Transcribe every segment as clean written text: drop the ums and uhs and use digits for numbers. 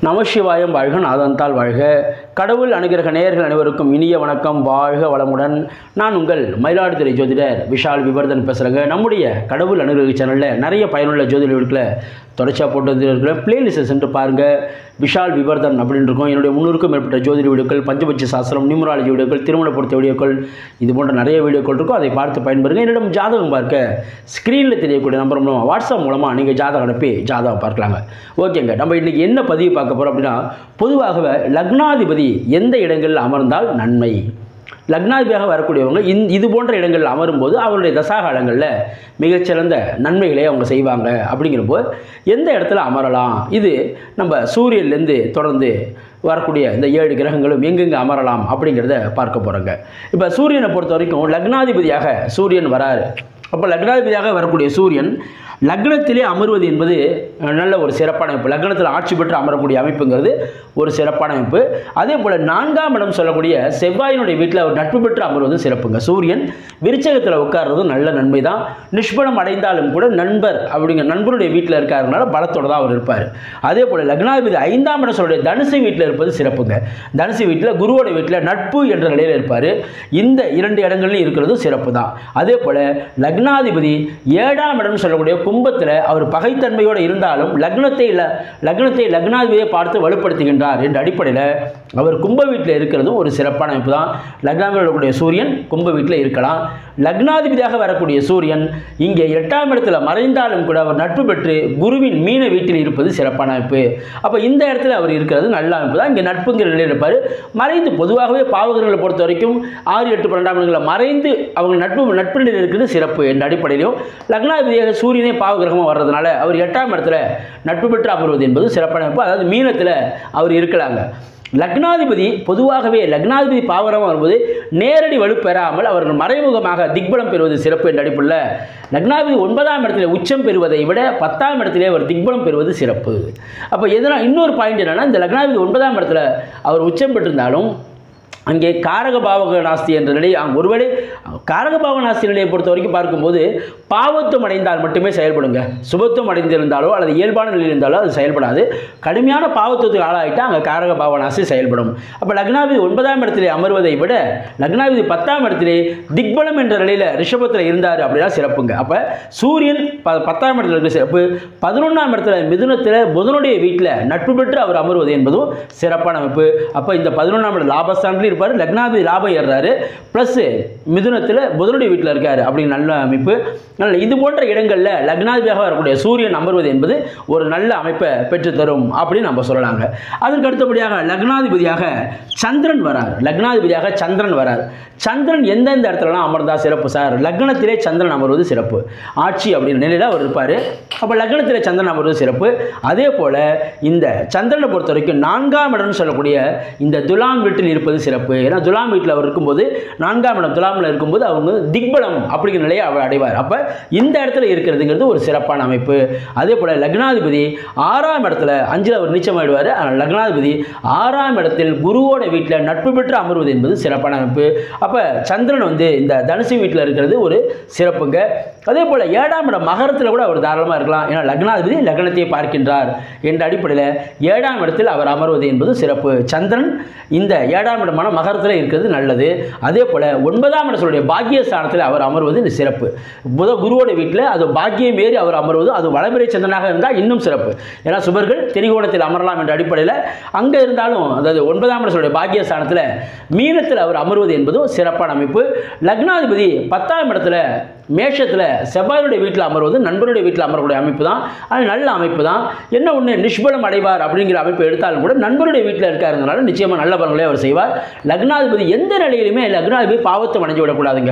நமசிவாயம் வாழ்க, நாதந்தால் வாழ்க. கடவுள் அனுகிரக நேயர்கள் அனைவருக்கும் இனிய வணக்கம். வாழ்க வளமுடன். நான் உங்கள் மயிலாடுதுறை ஜோதிடர் விஷால் விவர்தன் பேசுகிறேங்க. நம்முடைய கடவுள் அனுகிரக சேனலில் நிறைய பயனுள்ள ஜோதிட வீடுகளை தொடர்ச்சியாக போட்டு வந்துருக்கிற பிளேலிஸ்ட்டை சென்று பாருங்கள். விஷால் விவர்தன் அப்படின்னு இருக்கும். என்னுடைய 300க்கும் மேற்பட்ட ஜோதிட வீடியோக்கள், பஞ்சபட்ச சாஸ்திரம், நியூமராலஜி வீடியோக்கள், திருமண பொறுத்த வீடியோக்கள், இது போன்ற நிறைய வீடியோக்கள் இருக்கும். அதை பார்த்து பயன்பெறுங்க. என்னிடம் ஜாதகம் பார்க்க ஸ்க்ரீனில் தெரியக்கூடிய நம்பர் மூலமாக, வாட்ஸ்அப் மூலமாக நீங்கள் ஜாதகம் அனுப்பி ஜாதகம் பார்க்கலாங்க. ஓகேங்க, நம்ம இன்றைக்கி என்ன பதிவு பார்க்க போகிறோம் அப்படின்னா, பொதுவாகவே லக்னாதிபதி எந்த இடங்களில் அமர்ந்தால் நன்மை. லக்னாதிபதியாக வரக்கூடியவங்க இது போன்ற இடங்களில் அமரும்போது அவருடைய தசாகாலங்களில் மிகச்சிறந்த நன்மைகளை அவங்க செய்வாங்க. அப்படிங்கிறப்போ எந்த இடத்துல அமரலாம், இது நம்ம சூரியன்லேருந்து தொடர்ந்து வரக்கூடிய இந்த 7 கிரகங்களும் எங்கெங்கே அமரலாம் அப்படிங்கிறத பார்க்க போகிறோங்க. இப்போ சூரியனை பொறுத்த வரைக்கும் லக்னாதிபதியாக சூரியன் வராரு. அப்போ லக்னாதிபதியாக வரக்கூடிய சூரியன் லக்னத்திலே அமர்வது என்பது நல்ல ஒரு சிறப்பான அமைப்பு. லக்னத்தில் ஆட்சி பெற்று அமரக்கூடிய அமைப்புங்கிறது ஒரு சிறப்பான அமைப்பு. அதே போல் 4ஆம் இடம் சொல்லக்கூடிய செவ்வாயினுடைய வீட்டில் அவர் நட்பு பெற்று அமர்வதும் சிறப்புங்க. சூரியன் விருச்சகத்தில் உட்கார்றதும் நல்ல நன்மை தான். நிஷ்பலம் அடைந்தாலும் கூட நண்பருடைய வீட்டில் இருக்காருனால பலத்தோடு தான் அவர் இருப்பார். அதே போல் லக்னாதிபதி 5ஆம் இடம் சொல்லக்கூடிய தனுசு வீட்டில் இருப்பது சிறப்புங்க. தனுசு வீட்டில் குருவோட வீட்டில் நட்பு என்ற நிலையில் இருப்பார். இந்த 2 இடங்கள்லையும் இருக்கிறது சிறப்பு தான். அதே போல் லக்னாதிபதி 7ஆம் இடம் சொல்லக்கூடிய கும்பத்தில் அவர் பகைத்தன்மையோடு இருந்தாலும் லக்னத்தை லக்னாதிபதியை பார்த்து வலுப்படுத்துகின்றார் என்ற அடிப்படையில் அவர் கும்ப வீட்டில் இருக்கிறது ஒரு சிறப்பான அமைப்பு தான். லக்னாதிபதியில் வரக்கூடிய சூரியன் கும்ப வீட்டில் இருக்கலாம். லக்னாதிபதியாக வரக்கூடிய சூரியன் இங்கே 8ஆம் இடத்துல மறைந்தாலும் கூட அவர் நட்பு பெற்று குருவின் மீன வீட்டில் இருப்பது சிறப்பான அமைப்பு. அப்போ இந்த இடத்துல அவர் இருக்கிறது நல்ல அமைப்பு தான். இங்கே நட்புங்கிற நிலையில் இருப்பார். மறைந்து பொதுவாகவே பாவகர்களை பொறுத்த வரைக்கும் 6, 8, 12ஆம் இடங்களில் மறைந்து அவங்க நட்பு நிலையில் இருக்கிறது சிறப்பு என்ற அடிப்படையிலும் லக்னாதிபதியாக சூரியனே பாவகிரகமாக வர்றதுனால அவர் 8ஆம் இடத்துல நட்பு பெற்று அமர்வது என்பது சிறப்பான அமைப்பு. அதாவது மீனத்தில் அவர் இருக்கலாங்க. லக்னாதிபதி பொதுவாகவே லக்னாதிபதி பாவகிரகமாக வரும்போது நேரடி வலுப்பெறாமல் அவர்கள் மறைமுகமாக திக்பலம் பெறுவது சிறப்பு என்ற அடிப்படையில் லக்னாதிபதி 9ஆம் இடத்துல உச்சம் பெறுவதை விட 10ஆம் இடத்திலே அவர் திக்பலம் பெறுவது சிறப்பு. அப்போ எதனால் இன்னொரு பாயிண்ட் என்னன்னா, இந்த லக்னாதிபதி 9ஆம் இடத்துல அவர் உச்சம் பெற்றிருந்தாலும் அங்கே காரகபாவக நாஸ்தி என்ற நிலை, ஒருவேளை காரகபாவ நாஸ்தி நிலையை பொறுத்த வரைக்கும் பார்க்கும்போது பாவத்துவம் அடைந்தால் மட்டுமே செயல்படுங்க. சுபத்துவம் அடைந்திருந்தாலோ அல்லது இயல்பான நிலையில் இருந்தாலோ அது செயல்படாது. கடுமையான பாவத்துவத்துக்கு ஆளாகிட்டால் அங்கே காரகபாவ நாஸ்தி செயல்படும். அப்போ லக்னாதிபதி 9ஆம் இடத்திலே அமர்வதை விட லக்னாதிபதி 10ஆம் இடத்திலே திக்பலம் என்ற நிலையில் ரிஷபத்தில் இருந்தார் அப்படின்னா சிறப்புங்க. அப்போ சூரியன் 10ஆம் இடத்துல இருக்க சிறப்பு. 11ஆம் இடத்துல மிதுனத்தில் புதனுடைய வீட்டில் நட்பு பெற்று அவர் அமர்வது என்பதும் சிறப்பான அமைப்பு. அப்போ இந்த 11ஆம் இடம் லாபஸ்தானத்தில் இருப்பார். லக்னாதிபதி லாபம் ஏறாரு, பிளஸ் மிதுனத்தில் புதனுடைய வீட்டில் இருக்காரு. அப்படி நல்ல அமைப்பு. இது போன்ற இடங்களில் லக்னாதிபதியாக வரக்கூடிய சூரியன் அமர்வது என்பது ஒரு நல்ல அமைப்பை பெற்றுத்தரும் அப்படின்னு நம்ம சொல்லலாங்க. அதற்கு அடுத்தபடியாக லக்னாதிபதியாக சந்திரன் வரார். லக்னாதிபதியாக சந்திரன் வரார். சந்திரன் எந்தெந்த இடத்துலலாம் அமர்ந்தா சிறப்பு சார்? லக்னத்திலே சந்திரன் அமர்வது சிறப்பு. ஆட்சி அப்படின்னு நிலையில் அவர் இருப்பார். அப்போ லக்னத்திலே சந்திரன் அமர்வது சிறப்பு. அதே போல் இந்த சந்திரனை பொறுத்த வரைக்கும் 4ஆம் இடம்னு சொல்லக்கூடிய இந்த துலாம் வீட்டில் இருப்பது சிறப்பு. ஏன்னா துலாம் வீட்டில் அவர் இருக்கும்போது 4ஆம் இடம் துலாமில் இருக்கும்போது அவங்க திக்பலம் அப்படிங்கிற நிலையை அவர் அடைவார். அப்போ இந்த இடத்துல இருக்கிறதுங்கிறது ஒரு சிறப்பான அமைப்பு. அதே போல் லக்னாதிபதி 6ஆம் இடத்துல 5ல் அவர் நீச்சமாயிடுவார். லக்னாதிபதி 6ஆம் இடத்தில் குருவோட வீட்டில் நட்பு பெற்று அமர்வது என்பது சிறப்பான அமைப்பு. அப்போ சந்திரன் இந்த தனுசு வீட்டில் இருக்கிறது ஒரு சிறப்புங்க. அதே போல் 7ஆம் இடம் மகரத்தில் கூட அவர் தாராளமாக இருக்கலாம். ஏன்னா லக்னாதிபதி லக்னத்தை பார்க்கின்றார் என்ற அடிப்படையில் 7ஆம் இடத்தில் அவர் அமர்வது என்பது சிறப்பு. சந்திரன் இந்த 7ஆம் இடமான மகரத்தில் இருக்கிறது நல்லது. அதே போல் 9ஆம் இடத்துடைய பாக்கியஸ்தானத்தில் அவர் அமர்வது இந்த சிறப்பு. குருவோட வீட்டில் அது பாக்கியம் ஏறி அவர் அமர்வது, அது வளபிறை சந்திரனாக இருந்தால் இன்னும் சிறப்பு. ஏன்னா சுபர்கள் திரிகோணத்தில் அமரலாம் என்ற அடிப்படையில் அங்கே இருந்தாலும், அதாவது 9ஆம் இடத்துடைய பாக்கியஸ்தானத்தில் மீனத்தில் அவர் அமர்வது என்பதும் சிறப்பான அமைப்பு. லக்னாதிபதி 10ஆம் இடத்துல மேஷத்தில் செவ்வாயுடைய வீட்டில் அமர்வது நண்பருடைய வீட்டில் அமரக்கூடிய அமைப்பு தான். அது நல்ல அமைப்பு தான். என்ன ஒன்று நிஷ்பலம் அடைவார் அப்படிங்கிற அமைப்பு எடுத்தாலும் கூட நண்பருடைய வீட்டில் இருக்காருங்கனால நிச்சயமாக நல்ல பலன்களை அவர் செய்வார். லக்னாதிபதி எந்த நிலையிலுமே லக்னாதிபதி பாவத்தை அடைஞ்சு விடக்கூடாதுங்க.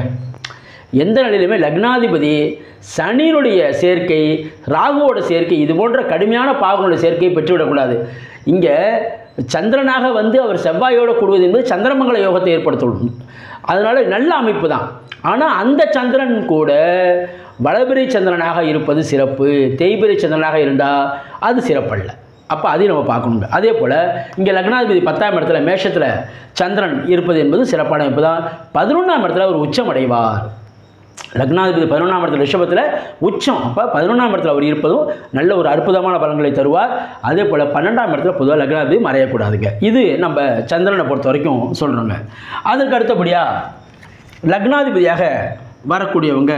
எந்த நிலையிலுமே லக்னாதிபதி சனியினுடைய சேர்க்கை, ராகுவோட சேர்க்கை, இது போன்ற கடுமையான பாவங்களுடைய சேர்க்கையை பெற்றுவிடக்கூடாது. இங்கே சந்திரனாக அவர் செவ்வாயோடு கூடுவது என்பது சந்திரமங்கல யோகத்தை ஏற்படுத்தும். அதனால் நல்ல அமைப்பு தான். ஆனால் அந்த சந்திரன் கூட வளபிறை சந்திரனாக இருப்பது சிறப்பு. தேய்பிறை சந்திரனாக இருந்தால் அது சிறப்பல்ல. அப்போ அதையும் நம்ம பார்க்கணுங்க. அதே போல் இங்கே லக்னாதிபதி 10ஆம் இடத்துல மேஷத்தில் சந்திரன் இருப்பது என்பது சிறப்பான அமைப்பு தான். 11ஆம் இடத்துல ஒரு உச்சம் அடைவார். லக்னாதிபதி 11ஆம் இடத்துல ரிஷபத்தில் உச்சம். அப்போ 11ஆம் இடத்துல அவர் இருப்பதும் நல்ல ஒரு அற்புதமான பலன்களை தருவார். அதே போல் 12ஆம் இடத்துல பொதுவாக லக்னாதிபதி மறையக்கூடாதுங்க. இது நம்ம சந்திரனை பொறுத்த வரைக்கும் சொல்கிறோங்க. அதற்கு அடுத்தபடியாக லக்னாதிபதியாக வரக்கூடியவங்க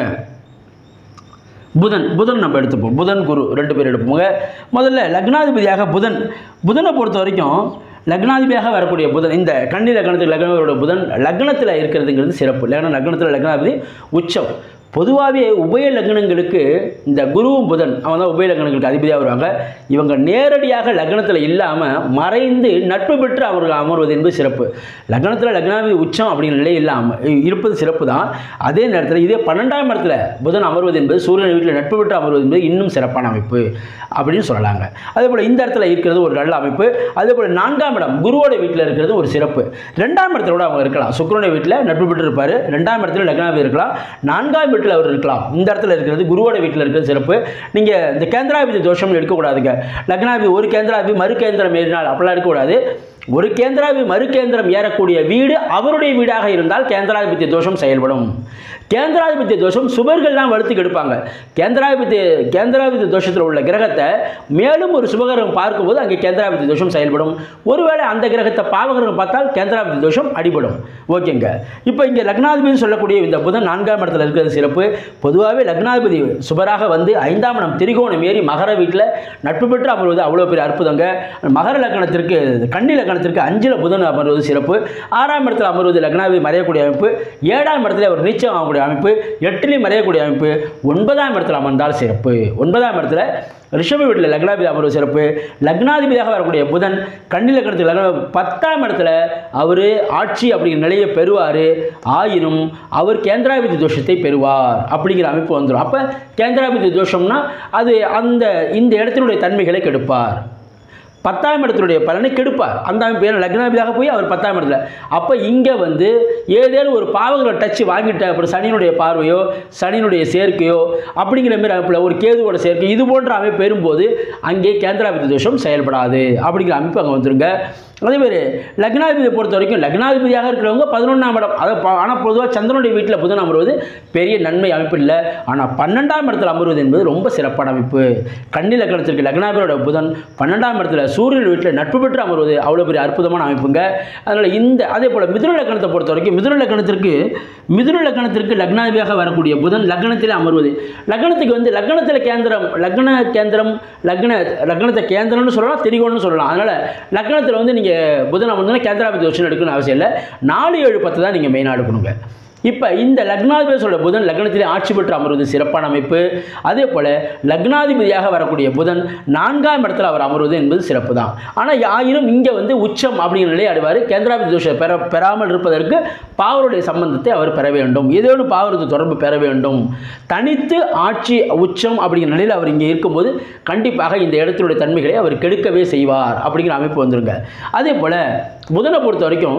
புதன் நம்ம எடுத்துப்போம். புதன் குரு 2 பேர் எடுப்போங்க. முதல்ல லக்னாதிபதியாக புதனை பொறுத்த வரைக்கும் லக்னாதிபதியாக வரக்கூடிய புதன், இந்த கன்னி லக்னத்துக்கு லக்னத்தோட புதன் லக்னத்தில் இருக்கிறதுங்கிறது சிறப்பு. லக்னத்தில் லக்னாதிபதி உச்சம். பொதுவாகவே உபய லக்னங்களுக்கு இந்த குருவும் புதன் அவன் தான் உபய லக்னங்களுக்கு அதிபதியாக வருவாங்க. இவங்க நேரடியாக லக்னத்தில் இல்லாமல் மறைந்து நட்பு பெற்று அவர்கள் அமர்வது என்பது சிறப்பு. லக்னத்தில் லக்னாதிபதி உச்சம் அப்படிங்கிற நிலை இல்லாமல் இருப்பது சிறப்பு தான். அதே நேரத்தில் இதே 12ஆம் இடத்துல புதன் அமர்வது என்பது சூரியன் வீட்டில் நட்பு பெற்று அமர்வது என்பது இன்னும் சிறப்பான அமைப்பு அப்படின்னு சொல்லலாங்க. அதே போல் இந்த இடத்துல இருக்கிறது ஒரு நல்ல அமைப்பு. அதே போல் 4ஆம் இடம் குருவோட வீட்டில் இருக்கிறது ஒரு சிறப்பு. 2ஆம் இடத்துல கூட அவங்க இருக்கலாம். சுக்கிரனுடைய வீட்டில் நட்பு பெற்று இருப்பார். 2ஆம் இடத்துல லக்னாதிபதி இருக்கலாம். 4ஆம் வீட்டில் அவர் இருக்கலாம். இந்த இடத்துல இருக்கிறது குருவோட வீட்டில் இருக்கிறது சிறப்பு. நீங்கள் இந்த கேந்திராதிபதி தோஷம் எடுக்கக்கூடாதுங்க. லக்னாதிபதி ஒரு கேந்திராதிபதி மறு கேந்திரம் ஏறினால் அப்படிலாம் இருக்கக்கூடாது. ஒரு கேந்திராதிபதி மறு கேந்திரம் ஏறக்கூடிய வீடு அவருடைய வீடாக இருந்தால் கேந்திராதிபத்திய தோஷம் செயல்படும். கேந்திராதிபத்திய தோஷம் சுபர்கள் தான் வலுத்து கெடுப்பாங்க. கேந்திராதிபத்திய தோஷத்தில் உள்ள கிரகத்தை மேலும் ஒரு சுபகிரகம் பார்க்கும்போது அங்கே கேந்திராதிபத்திய தோஷம் செயல்படும். ஒருவேளை அந்த கிரகத்தை பாவகிரகம் பார்த்தால் கேந்திராதிபத்திய தோஷம் அடிபடும். ஓகேங்க. இப்போ இங்கே லக்னாதிபதி சொல்லக்கூடிய இந்த புதன் 4ஆம் இடத்துல இருக்கிறது சிறப்பு. பொதுவாகவே லக்னாதிபதி சுபராக வந்து 5ஆம் இடம் திரிகோணம் ஏறி மகர வீட்டில் நட்பு பெற்று அமர்வது அவ்வளோ பெரிய அற்புதங்க. மகர லக்னத்திற்கு கன்னி லக்னத்திற்கு 5ல் புதன் அமர்வது சிறப்பு. 6ஆம் இடத்துல அமர்வது லக்னாதிபதி மறையக்கூடிய அமைப்பு. 7ஆம் இடத்துல ஒரு நீச்சம் ஆகக்கூடிய அமைப்பு. 8லையும் மறையக்கூடிய அமைப்பு. 9ஆம் இடத்துல அமர்ந்தால் சிறப்பு. 9ஆம் இடத்துல ரிஷப வீட்டில் லக்னாதிபதி அமர்வு சிறப்பு. லக்னாதிபதியாக வரக்கூடிய புதன் கன்னி லக்னத்துக்கு 10ஆம் இடத்துல அவர் ஆட்சி அப்படிங்கிற நிலையை பெறுவார். ஆயினும் அவர் கேந்திராதிபதி தோஷத்தை பெறுவார் அப்படிங்கிற அமைப்பு வந்துடும். அப்போ கேந்திராதிபதி தோஷம்னா அது இந்த இடத்தினுடைய தன்மைகளை கெடுப்பார். 10ஆம் இடத்துடைய பலனை கெடுப்பார். அந்த அமைப்பு லக்னாதிபதியாக போய் அவர் 10ஆம் இடத்துல. அப்போ இங்கே வந்து ஏதேனும் ஒரு பாவங்களை டச்சு வாங்கிட்ட அப்படி சனியினுடைய பார்வையோ சனியினுடைய சேர்க்கையோ அப்படிங்கிற மாதிரி அமைப்பில் ஒரு கேதுவோட சேர்க்கை இது போன்ற அமைப்பு பெறும்போது அங்கே கேந்திராதிபதி தோஷம் செயல்படாது அப்படிங்கிற அமைப்பு அங்கே வந்துருங்க. அதேமாதிரி லக்னாதிபதியை பொறுத்த வரைக்கும் லக்னாதிபதியாக இருக்கிறவங்க 11ஆம் இடம் அதை ஆனால் பொதுவாக சந்திரனுடைய வீட்டில் புதன் அமர்வது பெரிய நன்மை அமைப்பு இல்லை. ஆனால் 12ஆம் இடத்துல அமர்வது என்பது ரொம்ப சிறப்பான அமைப்பு. கன்னி லக்னத்திற்கு லக்னாதிபதியோட புதன் 12ஆம் இடத்துல சூரியன் வீட்டில் நட்பு பெற்று அமர்வது அவ்வளோ பெரிய அற்புதமான அமைப்புங்க. அதனால் அதே போல் மிதுன லக்னத்தை பொறுத்த வரைக்கும் மிதுன லக்னத்திற்கு லக்னாதிபதியாக வரக்கூடிய புதன் லக்னத்தில் அமர்வது லக்னத்துக்கு வந்து லக்னத்தில் லக்னத்தை கேந்திரம்னு சொல்லலாம், திரிகோணம்னு சொல்லலாம். அதனால் லக்னத்தில் வந்து நீங்கள் புதன் அமர்ந்தோன்னா கேந்திராதிபதி தோஷம் எடுக்கணும்னு அவசியம் இல்லை. 4, 7, 10 தான் நீங்கள் மெயினாக எடுக்கணுங்க. இப்போ இந்த லக்னாதிபதி சொல்ற புதன் லக்னத்திலே ஆட்சி பெற்று அமர்வது சிறப்பான அமைப்பு. அதே போல் லக்னாதிபதியாக வரக்கூடிய புதன் 4ஆம் இடத்துல அவர் அமர்வது என்பது சிறப்பு தான். ஆனால் ஆயினும் இங்கே வந்து உச்சம் அப்படிங்கிற நிலையை அடைவார். கேந்திராதிபதி தோஷத்தை பெறாமல் இருப்பதற்கு பாவருடைய சம்பந்தத்தை அவர் பெற வேண்டும். ஏதேனும் பாவரது தொடர்பு பெற வேண்டும். தனித்து ஆட்சி உச்சம் அப்படிங்கிற நிலையில் அவர் இங்கே இருக்கும்போது கண்டிப்பாக இந்த இடத்தினுடைய தன்மைகளை அவர் கெடுக்கவே செய்வார் அப்படிங்கிற அமைப்பு வந்துருங்க. அதே போல் புதனை பொறுத்த வரைக்கும்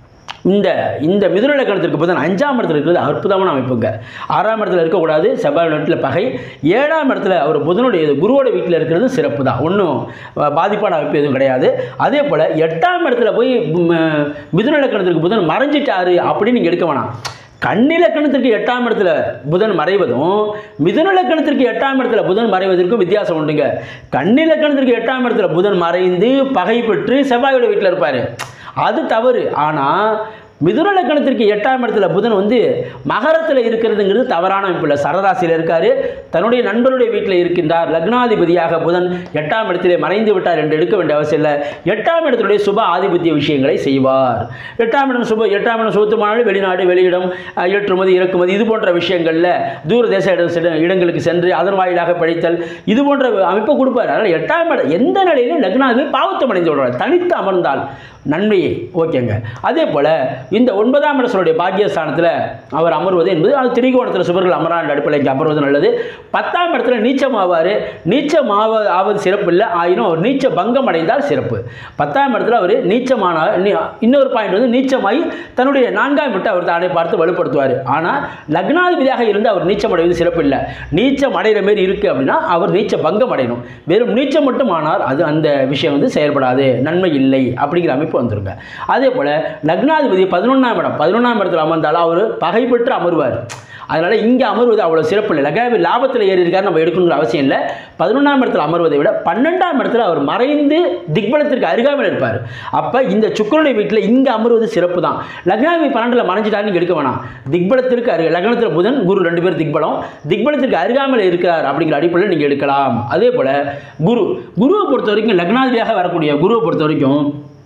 இந்த மிதுன லக்னத்திற்கு புதன் 5ஆம் இடத்துல இருக்கிறது அற்புதமான அமைப்புங்க. 6ஆம் இடத்துல இருக்கக்கூடாது, செவ்வாய் வீட்டில் பகை. 7ஆம் இடத்துல அவர் புதனுடைய குருவோட வீட்டில் இருக்கிறது சிறப்பு தான், ஒன்றும் பாதிப்பான அமைப்பு எதுவும் கிடையாது. அதே போல் 8ஆம் இடத்துல போய் மிதுன லக்னத்திற்கு புதன் மறைஞ்சிட்டாரு அப்படின்னு நீங்கள் எடுக்க வேணாம். கன்னி லக்னத்திற்கு 8ஆம் இடத்துல புதன் மறைவதும் மிதுன லக்னத்திற்கு 8ஆம் இடத்துல புதன் மறைவதற்கும் வித்தியாசம் உண்டுங்க. கன்னி லக்னத்திற்கு 8ஆம் இடத்துல புதன் மறைந்து பகை பெற்று செவ்வாயோட வீட்டில் இருப்பார், அது தவறு. ஆனால் மிதுன லக்னத்திற்கு 8ஆம் இடத்துல புதன் வந்து மகரத்தில் இருக்கிறதுங்கிறது தவறான அமைப்பு இல்லை. சரராசியில் இருக்கார், தன்னுடைய நண்பருடைய வீட்டில் இருக்கின்றார். லக்னாதிபதியாக புதன் 8ஆம் இடத்திலே மறைந்து விட்டார் என்று எடுக்க வேண்டிய அவசியம் இல்லை. 8ஆம் இடத்துடைய சுப ஆதிபத்திய விஷயங்களை செய்வார். 8ஆம் இடம் சுபத்துமானாலும் வெளிநாடு வெளியிடம் ஏற்றுமதி இறக்குமதி இது போன்ற விஷயங்களில் தூரதேச இடங்களுக்கு சென்று அதன் வாயிலாக படித்தல் இது போன்ற அமைப்பை கொடுப்பார். அதனால் 8ஆம் இடம் எந்த நிலையிலும் லக்னாதிபதி பாவத்தம் அடைந்து விடுவார், தனித்து அமர்ந்தால் நன்மையே. ஓகேங்க. அதே போல் இந்த 9ஆம் இடத்தினுடைய பாக்கியஸ்தானத்தில் அவர் அமர்வது என்பது அது திரிகோணத்தில் சுபர்கள் அமரான் அடிப்படைக்கு அமர்வது நல்லது. 10ஆம் இடத்துல நீச்சம் ஆவார். ஆவது சிறப்பு இல்லை, ஆயினும் அவர் நீச்ச பங்கம் அடைந்தால் சிறப்பு. 10ஆம் இடத்துல அவர் நீச்சமான இன்னொரு பாயிண்ட் வந்து நீச்சமாகி தன்னுடைய 4ஆம் விட்டு அவர் தானே பார்த்து வலுப்படுத்துவார். ஆனால் லக்னாதிபதியாக இருந்து அவர் நீச்சம் அடைவது சிறப்பு இல்லை. நீச்சம் அடைகிற மாரி இருக்குது அப்படின்னா அவர் நீச்ச பங்கம் அடையணும். வெறும் நீச்சம் மட்டும் ஆனால் அது அந்த விஷயம் வந்து செயல்படாது, நன்மை இல்லை அப்படிங்கிற அமைப்பு வந்துருங்க. அதே போல லக்னாதிபதி 11ஆம் இடத்துல அமர்ந்தாலும் அவர் பகை பெற்று அமர்வார். அதனால் இங்கே அமர்வது அவ்வளோ சிறப்பு இல்லை. லக்னாதிபதி லாபத்தில் ஏறி இருக்காரு, நம்ம எடுக்கணுங்கிற அவசியம் இல்லை. 11ஆம் இடத்துல அமர்வதை விட 12ஆம் இடத்துல அவர் மறைந்து திக்பலத்திற்கு அருகாமையில் இருப்பார். அப்போ இந்த சுக்கிரனுடைய வீட்டில் இங்கே அமர்வது சிறப்பு தான். லக்னாதிபதி 12ல் மறைஞ்சிட்டாலும் நீங்கள் எடுக்க வேணாம். திக்பலத்திற்கு லக்னத்தில் புதன் குரு 2 பேர் திக்பலம், திக்பலத்திற்கு அருகாமையில் இருக்கிறார் அப்படிங்கிற அடிப்படையில் நீங்கள் எடுக்கலாம். அதே போல் குருவை பொறுத்த வரைக்கும் லக்னாதிபதியாக வரக்கூடிய குருவை பொறுத்த வரைக்கும்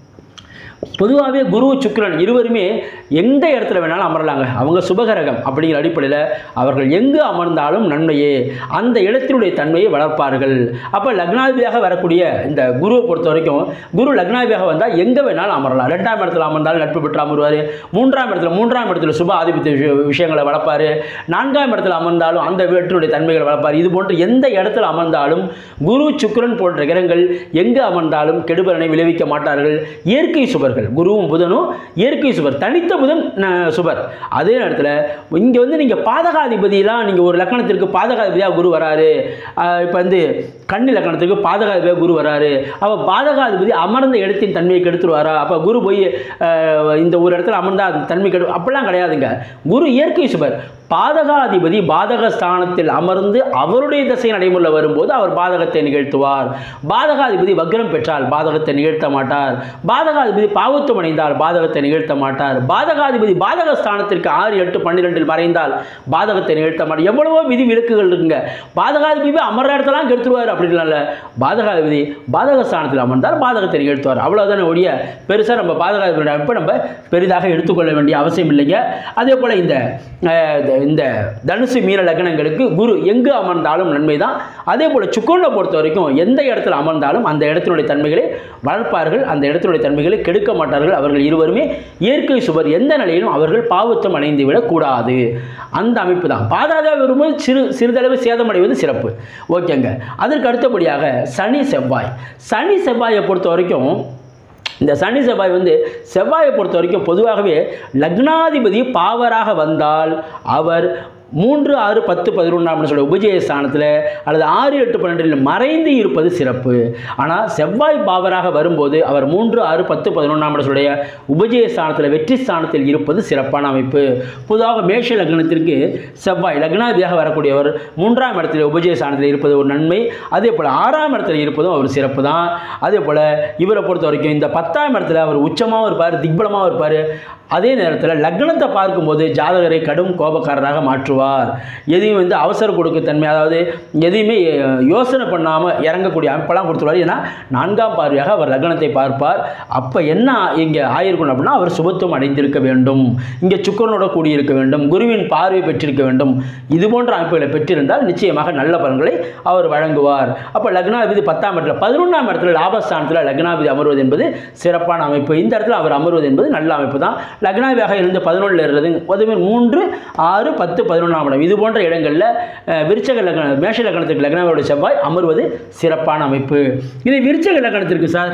பொதுவாகவே குரு சுக்கிரன் இருவருமே எந்த இடத்துல வேணாலும் அமரலாங்க. அவங்க சுபகரகம் அப்படிங்கிற அடிப்படையில் அவர்கள் எங்கு அமர்ந்தாலும் நன்மையே, அந்த இடத்தினுடைய தன்மையை வளர்ப்பார்கள். அப்போ லக்னாதிபதியாக வரக்கூடிய இந்த குருவை பொறுத்த வரைக்கும் குரு லக்னாதிபதியாக வந்தால் எங்கே வேணாலும் அமரலாம். 2ஆம் இடத்துல அமர்ந்தாலும் நட்பு பெற்று அமர்வார். 3ஆம் இடத்துல சுப ஆதிபத்திய விஷயங்களை வளர்ப்பார். 4ஆம் இடத்துல அமர்ந்தாலும் அந்த வீட்டினுடைய தன்மைகளை வளர்ப்பார். இது போன்று எந்த இடத்துல அமர்ந்தாலும் குரு சுக்கிரன் போன்ற கிரகங்கள் எங்கு அமர்ந்தாலும் கெடுபலனை விளைவிக்க மாட்டார்கள். இயற்கை சுபர்கள் குருவும் புதனும் இயற்கை சுபர், தனித்த புதன் சுபர். அதே நேரத்தில் இங்கே வந்து நீங்கள் பாதகாதிபதியெலாம் நீங்கள் ஒரு லக்கணத்திற்கு பாதகாதிபதியாக குரு வராரு. இப்போ வந்து கன்னி லக்கணத்திற்கு பாதகாதிபதியாக குரு வராரு. அப்போ பாதகாதிபதி அமர்ந்த இடத்தின் தன்மையை கெடுத்துருவாரா? அப்போ குரு போய் இந்த ஒரு இடத்துல அமர்ந்தால் அந்த தன்மை கெடு அப்படிலாம் கிடையாதுங்க. குரு இயற்கை சுபர். பாதகாதிபதி பாதக ஸ்தானத்தில் அமர்ந்து அவருடைய திசை நடைமுறையில் வரும்போது அவர் பாதகத்தை நிகழ்த்துவார். பாதகாதிபதி வக்ரம் பெற்றால் பாதகத்தை நிகழ்த்த மாட்டார். பாதகாதிபதி பாவத்துவம் அடைந்தால் பாதகத்தை நிகழ்த்த மாட்டார். பாதகாதிபதி பாதக ஸ்தானத்திற்கு 6, 8, 12 மறைந்தால் பாதகத்தை நிகழ்த்த மாட்டார். எவ்வளவோ விதி விலக்குகள் இருக்குங்க. பாதகாதிபதி அமர்ற இடத்தெல்லாம் கெடுத்துருவார் அப்படின்னால பாதகாதிபதி பாதக ஸ்தானத்தில் அமர்ந்தால் பாதகத்தை நிகழ்த்துவார். அவ்வளோதானே ஒழிய பெருசாக நம்ம பாதகாதிபதி அமைப்பை நம்ம பெரிதாக எடுத்துக்கொள்ள வேண்டிய அவசியம் இல்லைங்க. அதே போல் இந்த தனுசு மீன லக்னங்களுக்கு குரு எங்கு அமர்ந்தாலும் நன்மை தான். அதே போல் சுக்கிரனை பொறுத்த வரைக்கும் எந்த இடத்துல அமர்ந்தாலும் அந்த இடத்தினுடைய தன்மைகளை வளர்ப்பார்கள், அந்த இடத்தினுடைய தன்மைகளை கெடுக்க மாட்டார்கள். அவர்கள் இருவருமே இயற்கை சுபர். எந்த நிலையிலும் அவர்கள் பாவத்தம் அடைந்து விடக்கூடாது. அந்த அமைப்பு தான். பாதகாதிபதி வரும்போது சிறிதளவு சேதமடைவது சிறப்பு. ஓகேங்க. அதற்கு அடுத்தபடியாக சனி செவ்வாயை பொறுத்த வரைக்கும் இந்த சனி செவ்வாய் வந்து செவ்வாயை பொறுத்த வரைக்கும் பொதுவாகவே லக்னாதிபதி பாவராக வந்தால் அவர் 3, 6, 10, 11 சொல்ல உபஜய ஸ்தானத்தில் அல்லது 6, 8, 12 மறைந்து இருப்பது சிறப்பு. ஆனால் செவ்வாய் பாவராக வரும்போது அவர் 3, 6, 10, 11 சொல்லுடைய உபஜய ஸ்தானத்தில் வெற்றி ஸ்தானத்தில் இருப்பது சிறப்பான அமைப்பு. பொதுவாக மேஷ லக்னத்திற்கு செவ்வாய் லக்னாதிபதியாக வரக்கூடியவர் 3ஆம் இடத்தில் உபஜய ஸ்தானத்தில் இருப்பது ஒரு நன்மை. அதே போல் 6ஆம் இடத்தில் இருப்பதும் அவர் சிறப்பு தான். அதே போல் இவரை பொறுத்த வரைக்கும் இந்த 10ஆம் இடத்துல அவர் உச்சமாகவும் இருப்பார், திக்பலமாகவும் இருப்பார். அதே நேரத்தில் லக்னத்தை பார்க்கும்போது ஜாதகரை கடும் கோபக்காரராக மாற்றுவார். எதையும் வந்து அவசர கொடுக்க தன்மை, அதாவது எதையுமே யோசனை பண்ணாமல் இறங்கக்கூடிய அமைப்பெல்லாம் கொடுத்துருவார். ஏன்னா 4ஆம் பார்வையாக அவர் லக்னத்தை பார்ப்பார். அப்போ என்ன இங்கே ஆயிருக்கணும் அப்படின்னா அவர் சுபத்துவம் அடைந்திருக்க வேண்டும், இங்கே சுக்கிரனோட கூடியிருக்க வேண்டும், குருவின் பார்வை பெற்றிருக்க வேண்டும். இது போன்ற அமைப்புகளை பெற்றிருந்தால் நிச்சயமாக நல்ல பலன்களை அவர் வழங்குவார். அப்போ லக்னாதிபதி 10ஆம் இடத்துல 11ஆம் இடத்துல லாபஸ்தானத்தில் லக்னாதிபதி அமர்வது என்பது சிறப்பான அமைப்பு. இந்த இடத்துல அவர் அமர்வது என்பது நல்ல அமைப்பு தான். லக்னாதிபதியாக இருந்து 11ல் இருக்கிறது. அதுமாதிரி 3, 6, 10, 11ஆம் இடம் இது போன்ற இடங்களில் விருச்சக லக்ன மேஷ லக்னத்திற்கு லக்னாதிபதியோட செவ்வாய் அமர்வது சிறப்பான அமைப்பு. இது விருச்சக லக்னத்திற்கு சார்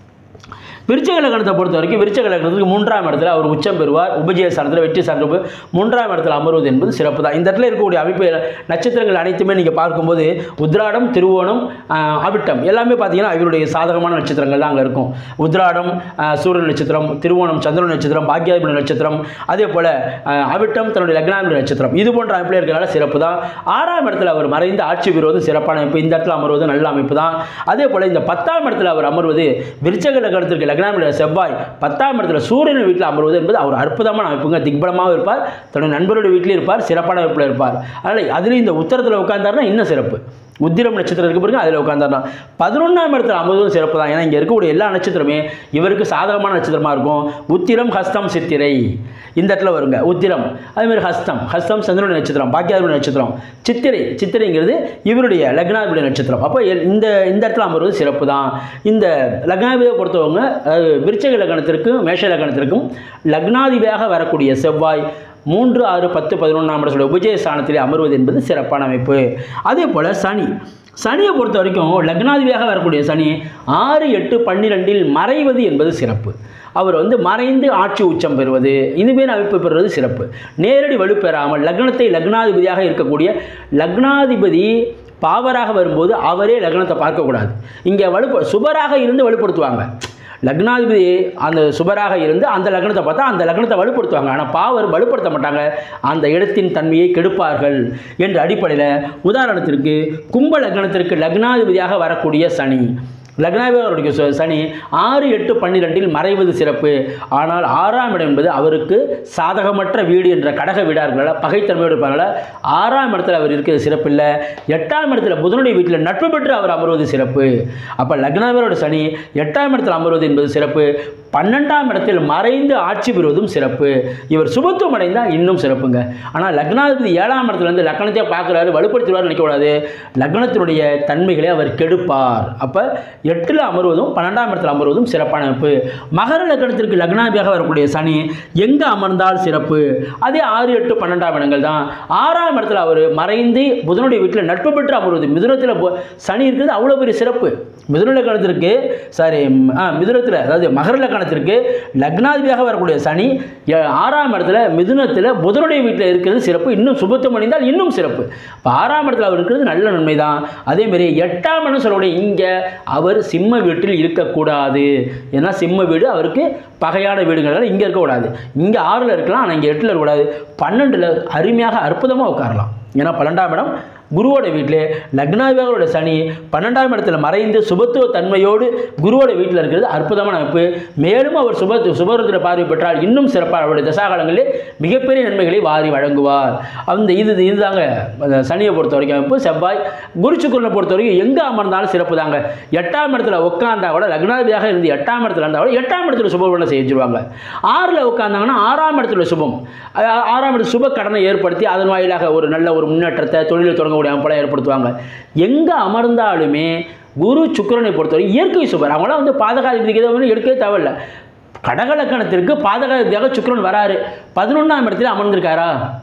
விருச்சக லக்னத்தை பொறுத்த வரைக்கும் விருச்சக லக்னத்துக்கு 3ஆம் இடத்துல அவர் உச்சம் பெறுவார். உபஜய ஸ்தானத்தில் வெற்றி ஸ்தானத்தில் 3ஆம் இடத்துல அமர்வது என்பது சிறப்பு தான். இந்த இடத்துல இருக்கக்கூடிய அமைப்பு நட்சத்திரங்கள் அனைத்துமே நீங்கள் பார்க்கும்போது உத்ராடம், திருவோணம், அவிட்டம் எல்லாமே பார்த்தீங்கன்னா இவருடைய சாதகமான நட்சத்திரங்கள் தான் அங்கே இருக்கும். உத்ராடம் சூரியன் நட்சத்திரம், திருவோணம் சந்திரன் நட்சத்திரம், பாக்கியாதிபதி நட்சத்திரம், அதே போல் அவிட்டம் தன்னுடைய லக்னாதிபதி நட்சத்திரம். இது போன்ற அமைப்பில் இருக்கிறனால சிறப்பு தான். 6ஆம் இடத்துல அவர் மறைந்து ஆட்சி பெறுவது சிறப்பான அமைப்பு. இந்த இடத்துல அமர்வது நல்ல அமைப்பு தான். அதே போல் இந்த 10ஆம் இடத்துல அவர் அமர்வது விருச்சக லக்னத்திற்கு செவ்வாய் 10ஆம் இடத்துல சூரியன் வீட்டில் அமர்வது என்பது அவர் அற்புதமான அமைப்புங்க. திக்பலமாக இருப்பார், தன்னுடைய நண்பருடைய வீட்டில் இருப்பார், சிறப்பான அமைப்பில் இருப்பார். அதனால் அதில் இந்த உத்தரத்தில் உட்கார்ந்தாருன்னா இன்னும் சிறப்பு. உத்திரம் நட்சத்திரம் இருக்கு பாருங்க, அதில் உட்கார்ந்தாருன்னா 11ஆம் இடத்துல அமர்வதும் சிறப்பு தான். ஏன்னா இங்கே இருக்கக்கூடிய எல்லா நட்சத்திரமே இவருக்கு சாதகமான நட்சத்திரமாக இருக்கும். உத்திரம், ஹஸ்தம், சித்திரை இந்த இடத்துல வருங்க. உத்திரம் அதேமாதிரி ஹஸ்தம் சந்திரனுடைய நட்சத்திரம், பாக்கியாதிபதி நட்சத்திரம், சித்திரைங்கிறது இவருடைய லக்னாதிபதி நட்சத்திரம். அப்போ இந்த இடத்துல அமர்வது சிறப்பு தான். இந்த லக்னாதிபதியை பொறுத்தவங்க விருச்சக லக்னத்திற்கும் மேஷ லக்னத்திற்கும் லக்னாதிபதியாக வரக்கூடிய செவ்வாய் 3, 6, 10, 11 உபஜய ஸ்தானத்திலே அமர்வது என்பது சிறப்பான அமைப்பு. அதே போல் சனியை பொறுத்த வரைக்கும் லக்னாதிபதியாக வரக்கூடிய சனி 6, 8, 12 மறைவது என்பது சிறப்பு. அவர் வந்து மறைந்து ஆட்சி உச்சம் பெறுவது இதுமாரி அமைப்பு பெறுவது சிறப்பு. நேரடி வலுப்பெறாமல் லக்னத்தை லக்னாதிபதியாக இருக்கக்கூடிய லக்னாதிபதி பாவராக வரும்போது அவரே லக்னத்தை பார்க்கக்கூடாது. இங்கே சுபராக இருந்து வலுப்படுத்துவாங்க. லக்னாதிபதி அந்த சுபராக இருந்து அந்த லக்னத்தை பார்த்தா அந்த லக்னத்தை வலுப்படுத்துவாங்க. ஆனால் பாவர் வலுப்படுத்த மாட்டாங்க, அந்த இடத்தின் தன்மையை கெடுப்பார்கள் என்ற அடிப்படையில் உதாரணத்திற்கு கும்ப லக்னத்திற்கு லக்னாதிபதியாக வரக்கூடிய சனி, லக்னாதிபதியுடைய சனி 6, 8, 12 மறைவது சிறப்பு. ஆனால் 6ஆம் இடம் என்பது அவருக்கு சாதகமற்ற வீடு என்ற கடக வீடாக இருக்கிறால பகைத்தன்மையோடு இருப்பாங்கள 6ஆம் இடத்துல அவர் இருக்கிறது சிறப்பு இல்லை. 8ஆம் இடத்துல புதனுடைய வீட்டில் நட்பு பெற்று அவர் அமர்வது சிறப்பு. அப்போ லக்னாதிபதியோட சனி 8ஆம் இடத்தில் அமர்வது என்பது சிறப்பு. 12ஆம் இடத்தில் மறைந்து ஆட்சி பெறுவதும் சிறப்பு. இவர் சுபத்துவம் அடைந்தால் இன்னும் சிறப்புங்க. ஆனால் லக்னாதிபதி 7ஆம் இடத்துல இருந்து லக்னத்தையே பார்க்குறாரு, வலுப்படுத்துவார் நினைக்கக்கூடாது. லக்னத்தினுடைய தன்மைகளை அவர் கெடுப்பார். அப்போ 8ல் அமர்வதும் 12ஆம் இடத்தில் அமர்வதும் சிறப்பான அமைப்பு. மகர லக்னத்திற்கு லக்னாதிபதியாக வரக்கூடிய சனி எங்கே அமர்ந்தால் சிறப்பு? அதே 6, 8, 12ஆம் இடங்கள் தான். 6ஆம் இடத்துல அவர் மறைந்து புதனுடைய வீட்டில் நட்பு பெற்று அமர்வது. மிதுனத்தில் சனி இருக்கிறது அவ்வளோ பெரிய சிறப்பு. மிதுன லக்னத்திற்கு மிதுனத்தில் அதாவது மகர லக்னத்திற்கு லக்னாதிபதியாக வரக்கூடிய சனி 6ஆம் இடத்துல மிதுனத்தில் புதனுடைய வீட்டில் இருக்கிறது சிறப்பு. இன்னும் சுபத்துவம் அடைந்தால் இன்னும் சிறப்பு. இப்போ 6ஆம் இடத்துல அவர் இருக்கிறது நல்ல நன்மை தான். அதேமாரி 8ஆம் இடம் சொல்லக்கூடிய இங்கே அவர் சிம்ம வீட்டில் இருக்கக்கூடாது. ஏன்னா சிம்ம வீடு அவருக்கு பகையான வீடுங்கிறதால இங்கே இருக்கக்கூடாது. இங்கே 6ல் இருக்கலாம், ஆனால் இங்கே 8ல் இருக்கக்கூடாது. 12ல் அருமையாக அற்புதமாக உட்காரலாம். ஏன்னா 12ஆம் இடம் குருவோட வீட்டிலே லக்னாதிபதியோட சனி 12ஆம் இடத்துல மறைந்து சுபத்துவ தன்மையோடு குருவோட வீட்டில் இருக்கிறது அற்புதமான அமைப்பு. மேலும் அவர் சுபரத்தில் பார்வை பெற்றால் இன்னும் சிறப்பாக அவருடைய தசாகாலங்களில் மிகப்பெரிய நன்மைகளை வாரி வழங்குவார். அந்த இதுதாங்க சனியை பொறுத்த வரைக்கும் அமைப்பு. செவ்வாய் குரு சுக்கிரனை பொறுத்த வரைக்கும் எங்கே அமர்ந்தாலும் சிறப்பு தாங்க. 8ஆம் இடத்துல உட்கார்ந்தா கூட லக்னாதிபதியாக இருந்து 8ஆம் இடத்துல இருந்தால் கூட 8ஆம் இடத்துல சுபவனை செஞ்சுருவாங்க. 6ல் உட்கார்ந்தாங்கன்னா 6ஆம் இடத்துல சுபம், 6ஆம் இடத்துல சுப கடனை ஏற்படுத்தி அதன் வாயிலாக ஒரு நல்ல ஒரு முன்னேற்றத்தை தொழிலை தொடங்க அமைப்பெல்லாம் ஏற்படுத்துவாங்க. எங்கே அமர்ந்தாலுமே குரு சுக்கிரனை பொறுத்தவரை இயற்கை சுபர். அவங்களாம் வந்து பாதகாதிபதிக்கு எடுக்கவே தேவையில்லை. கடக லக்னத்திற்கு பாதகாதிபதியாக சுக்கிரன் வராரு. 11ஆம் இடத்துல அமர்ந்திருக்காரா?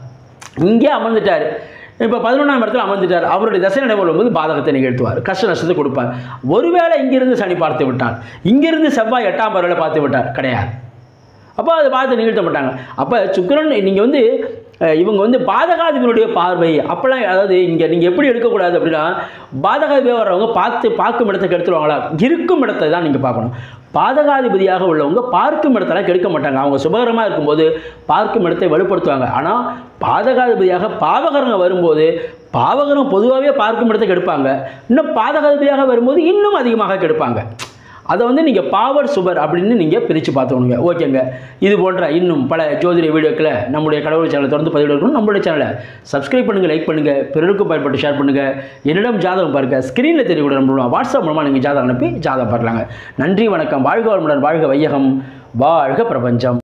இங்கே அமர்ந்துட்டார். இப்போ 11ஆம் இடத்துல அமர்ந்துட்டார். அவருடைய தசை நடைமுறை போது பாதகத்தை நிகழ்த்துவார், கஷ்ட நஷ்டத்தை கொடுப்பார். ஒருவேளை இங்கிருந்து சனி பார்த்து விட்டார், இங்கிருந்து செவ்வாய் 8ஆம் பார்வையில் பார்த்து விட்டார், கிடையாது. அப்போ அதை பார்த்து நிகழ்த்த மாட்டாங்க. அப்போ சுக்கிரன் நீங்கள் வந்து இவங்க வந்து பாதகாதிபதியுடைய பார்வை அப்போல்லாம், அதாவது இங்கே நீங்கள் எப்படி எடுக்கக்கூடாது அப்படின்னா, பாதகாதிபதியாக வர்றவங்க பார்க்கும் இடத்தை கெடுத்துருவாங்களா? இருக்கும் இடத்தை தான் நீங்கள் பார்க்கணும். பாதகாதிபதியாக உள்ளவங்க பார்க்கும் இடத்தெல்லாம் கெடுக்க மாட்டாங்க. அவங்க சுபகரமாக இருக்கும்போது பார்க்கும் இடத்தை வலுப்படுத்துவாங்க. ஆனால் பாதகாதிபதியாக பாவகரங்க வரும்போது பாவகரம் பொதுவாகவே பார்க்கும் இடத்தை கெடுப்பாங்க. இன்னும் பாதகாதிபதியாக வரும்போது இன்னும் அதிகமாக கெடுப்பாங்க. அதை வந்து நீங்கள் பாவர் சுபர் அப்படின்னு நீங்கள் பிரித்து பார்த்துக்கணுங்க. ஓகேங்க. இது போன்ற இன்னும் பல ஜோதிட வீடியோக்களை நம்முடைய கடவுள் சேனலை தொடர்ந்து பதிவு எடுக்கணும். நம்மளுடைய சேனலை சப்ஸ்கிரைப் பண்ணுங்கள், லைக் பண்ணுங்கள், பிறருக்கும் பயன்பட்டு ஷேர் பண்ணுங்கள். என்னிடம் ஜாதகம் பாருங்கள், ஸ்க்ரீனில் தெரியக்கூடிய நம்மளோட வாட்ஸ்அப் மூலமாக நீங்கள் ஜாதகம் அனுப்பி ஜாதகம் பார்க்கலாங்க. நன்றி, வணக்கம். வாழ்க வளமுடன், வாழ்க வையகம், வாழ்க பிரபஞ்சம்.